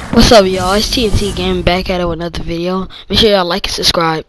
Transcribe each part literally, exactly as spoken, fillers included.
What's up, y'all? It's T N T Gaming back at it with another video. Make sure y'all like and subscribe.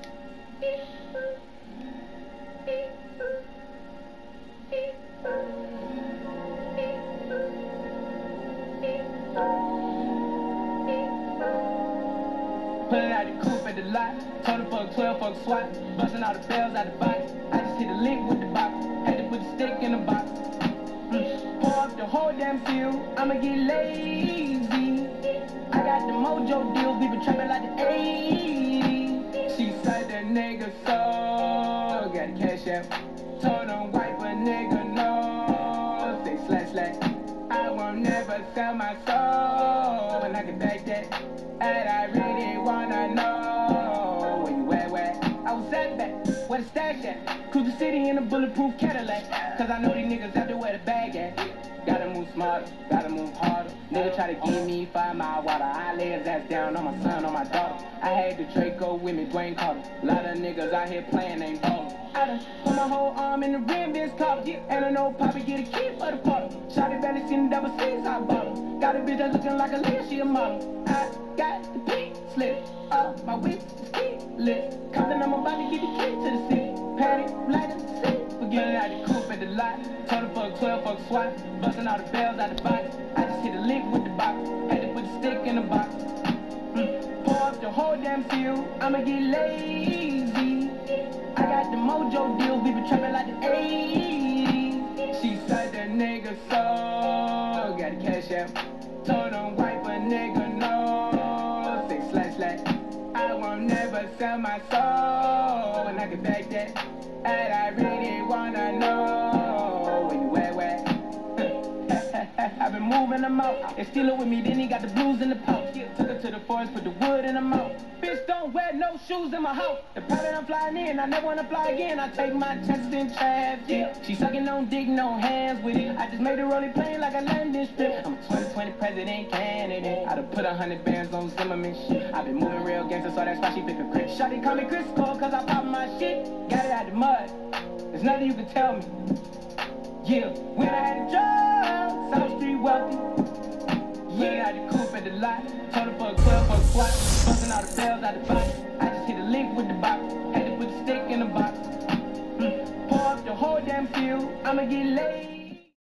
Pulling out the coupe at the lot, told the fuck twelve fuck SWAT, busting all the bells out the box. I just hit a lick with the box, had to put the stick in the box. Mm. Pour up the whole damn field, I'ma get lazy. I got the mojo deals, we been trapping like the eighties. She said that nigga so, got the cash out. Told him wipe a nigga no, say slash slash. I won't never sell my soul, and I can back that. And I really wanna know where you at, where I was at back, where the stash at. Cruise the city in a bulletproof Cadillac, cause I know these niggas out there where the bag at. Gotta move smarter, gotta move harder. Nigga try to give me five mile water. I lay his ass down on my son, on my daughter. I had the Draco with me, Dwayne Carter. A lot of niggas out here playing, ain't ballin'. I done put my whole arm in the rim, bitch Carter. And I know Poppy get a key for the party. Shotty barely seen the double C's, I bought her. Got a bitch that's looking like a Leah, she a model. I got the pink slip up, my whip is key lit. Compton, I'm about to get the key to the city. Patty, light up the city. Forgetting out the coupe at the lot. Told the fuck twelve fuck SWAT, busting all the bells out the box. I just hit a lick with the box, had to put the stick in the box. Mm. Pour up the whole damn field, I'ma get lazy. I got the mojo deals, we been trapping like the eighties. She said that nigga so, got the cash out. Told him wipe a nigga no, say slash slash. I won't never sell my soul, and I can back that. And I really wanna know where you at, where I've been moving them out. They steal it with me, then he got the blues in the pouch. Took her to the forest, put the wood in the mouth. Bitch, don't wear no shoes in my house. The pilot I'm flying in, I never wanna fly again. I take my chances in traffic. She sucking on dick, no hands with it. I just made a rolling plane like a landing strip. I'm a twenty twenty president candidate. I done put a hundred bands on Zimmerman shit. I been moving real gangster, so that's why she pick a crit. Shawty call me Chris Cole, cause I pop my shit. Got it out the mud. There's nothing you can tell me. Yeah, when I had drugs, South Street wealthy. Yeah, I had the coupe at the lot. Told her fuck twelve fuck SWAT, busting all the bells out the box. I just hit a lick with the box, had to put the stick in the box. Mm. Pour up the whole damn field, I'ma get laid.